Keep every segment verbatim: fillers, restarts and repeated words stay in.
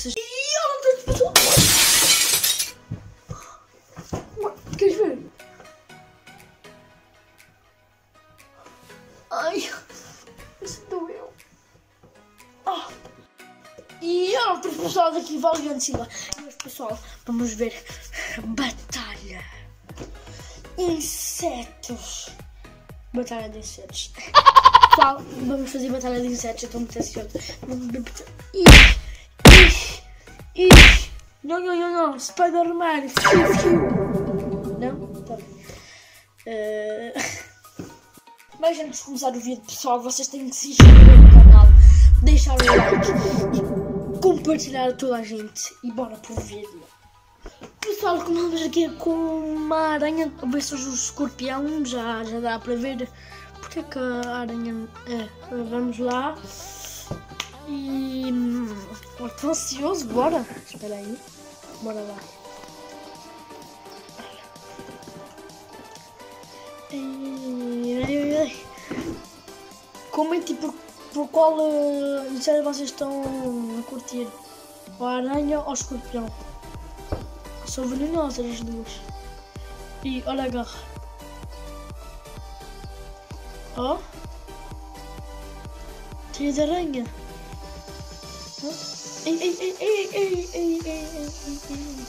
dessas... Queres ver? Ai, isso doeu. Ah. E outro pessoal daqui, Valiant Sila. Mas pessoal, vamos ver batalha. Insetos. Batalha de insetos. Pessoal, vamos fazer batalha de insetos. Eu estou muito ansioso. Vamos ver batalha. Ih, ih, ih. Não, não, não, não. Spider-Man. Não? Tá bem. Uh... Mas antes de começar o vídeo, pessoal, vocês têm que se inscrever no canal, deixar o like e compartilhar a toda a gente. E bora pro vídeo. Pessoal, começamos aqui com uma aranha, talvez seja um escorpião, já, já dá para ver porque é que a aranha é. Vamos lá. E... estou ansioso, bora. Espera aí. Bora lá. Ai, ai, ai. Comentem por, por qual uh, inseto vocês estão a curtir. A aranha ou o escorpião. São venenosas as duas. E olha a garra. Ó. Oh. Teia de aranha. Oh. Ei, ei, ei, ei, ei, ei, ei, ei, ei.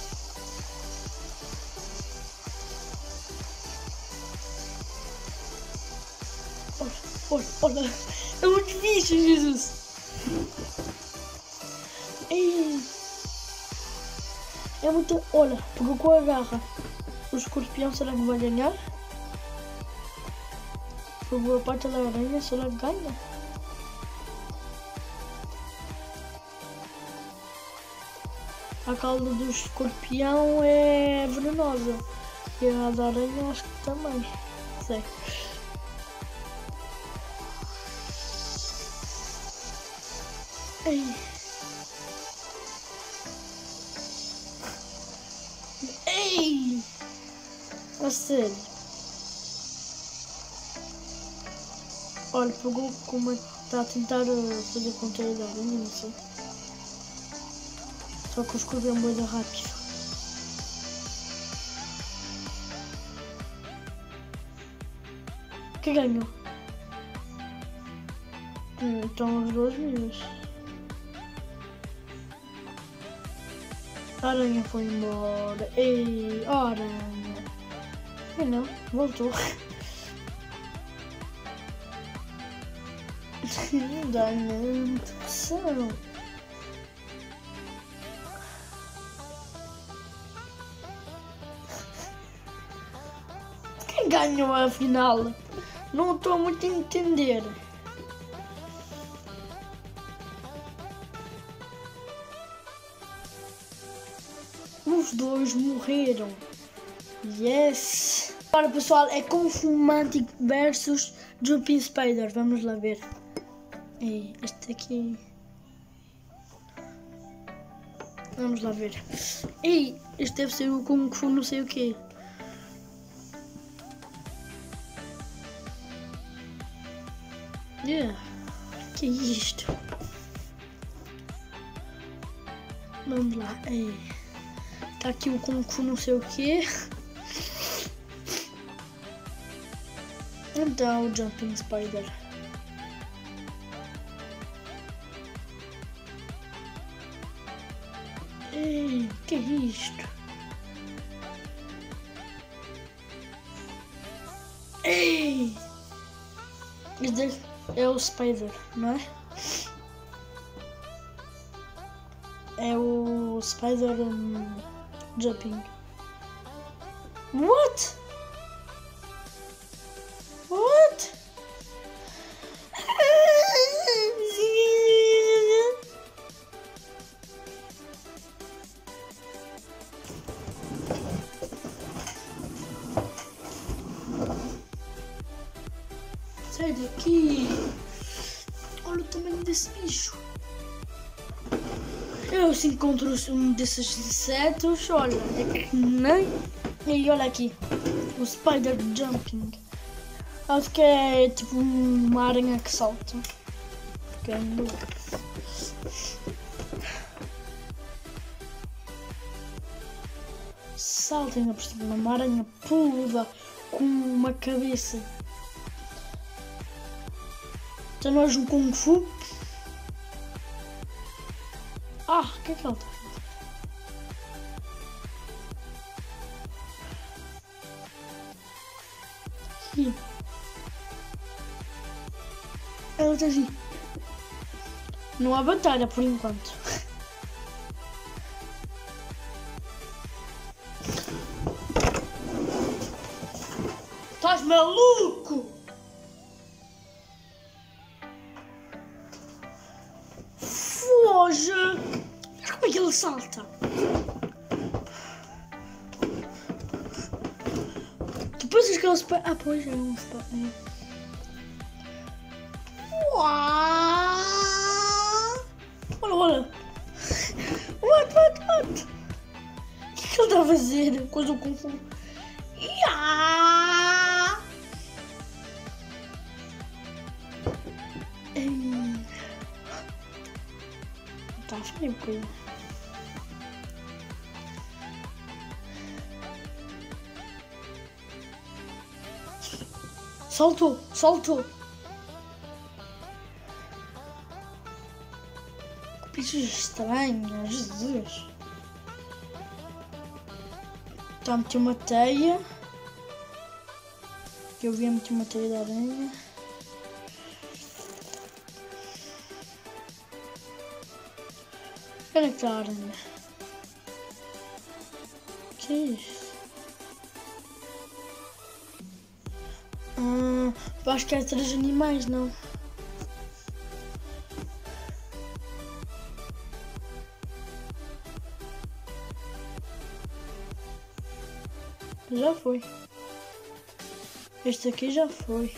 Olha, olha, olha. É muito bicho, Jesus. Ei. É muito... Olha, pegou com a garra. O escorpião, será que vai ganhar? Pegou a parte da aranha, será que ganha? A cauda do escorpião é venenosa. E a da aranha acho que também. Sei. Ei. Ei! A sério. Olha, pegou como está a tentar fazer controle da aranha, não sei. Só que o escorpião é muito rápido. Quem ganhou? Hum, então os dois vivos. A aranha foi embora. Ei, a aranha. E não, voltou. Não dá nem pressão. Quem ganhou a final? Não estou muito a entender. Os dois morreram. Yes! Agora pessoal, é Kung Fu Mantic versus Jumping Spider. Vamos lá ver. Ei, este aqui. Vamos lá ver. Ei, este deve ser o Kung Fu não sei o quê. Yeah. Que é isto? Vamos lá. Ei. Tá aqui o Kung Fu não sei o que. Então o Jumping Spider. Ei, que é isto? Ei! Este é o Spider, não é? É o Spider um, Jumping. What? What? Sai daqui. Olha o tamanho desse bicho. Eu se encontro um desses insetos, olha, é que nem... E olha aqui, o Spider Jumping. Acho que é tipo uma aranha que salta. Que é louco. salta ainda por cima, uma aranha peluda com uma cabeça. Então nós um Kung Fu. Ah, o que é que ela está a fazer? Aqui. Ela está assim. Não há batalha por enquanto. Estás maluco? Foge! Mas como é que ele salta? Tu pensas que ele se... Ah, pois, é um spot. Olha, olha. What, what, what? O que é que ele está a fazer? Coisa do Kung Fu. Yeah! Tá feio, coisa. Soltou, soltou. Que bicho estranho, Jesus. Está a meter uma teia. Que eu vi a meter uma teia da aranha. Onde é que está a aranha? O que é isso? Ah, eu acho que é três animais, não? Já foi. Este aqui já foi.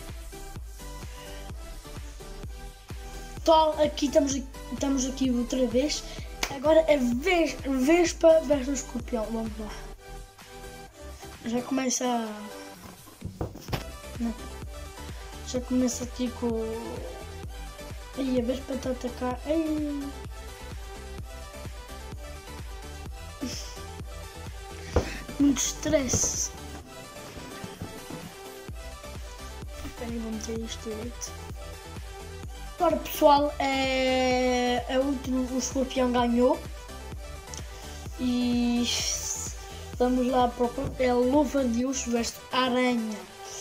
Então, aqui estamos, estamos aqui outra vez. Agora é vez, Vespa versus Escorpião. Vamos lá. Já começa a... Não. Já começa aqui com... Aí a Vespa está a atacar. Ai. Muito estresse. Espera aí, vou meter isto direito. Agora pessoal, é, é o último, o Escorpião ganhou. E vamos lá para o é Louva-a-Deus versus Aranha.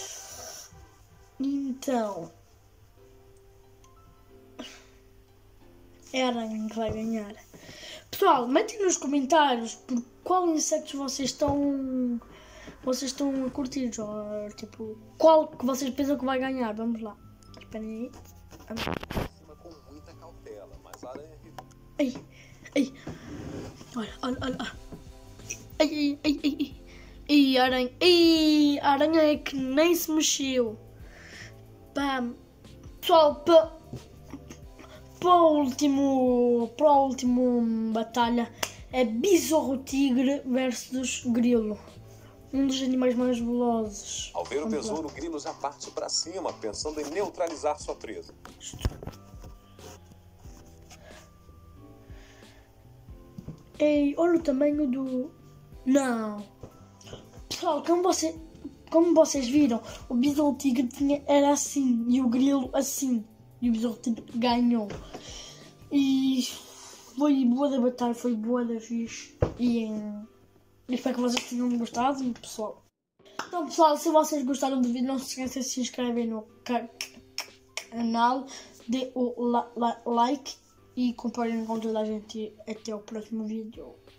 Então é a Aranha que vai ganhar. Pessoal, metem nos comentários por qual insetos vocês estão vocês estão a curtir, ou, tipo, qual que vocês pensam que vai ganhar. Vamos lá. Esperem aí. Com muita cautela, mas a aranha... Ai, ai. Olha, olha, olha. Ai, ai, ai, ai. Ai, a aranha. Ai, a aranha é que nem se mexeu. Pá. Pessoal, para para o último, para o último batalha é Besouro Tigre versus Grilo. Um dos animais mais velozes. Ao ver o besouro, o grilo já parte para cima, pensando em neutralizar sua presa. Ei, olha o tamanho do... Não. Pessoal, como, você, como vocês viram, o Besouro Tigre tinha, era assim e o grilo assim. E o Besouro Tigre ganhou. E foi boa da batalha, foi boa da fixe. E... Eu espero que vocês tenham gostado, pessoal. Então, pessoal, se vocês gostaram do vídeo, não se esqueçam de se inscrever no canal, dê o like e compartilhem com toda a gente. Até o próximo vídeo.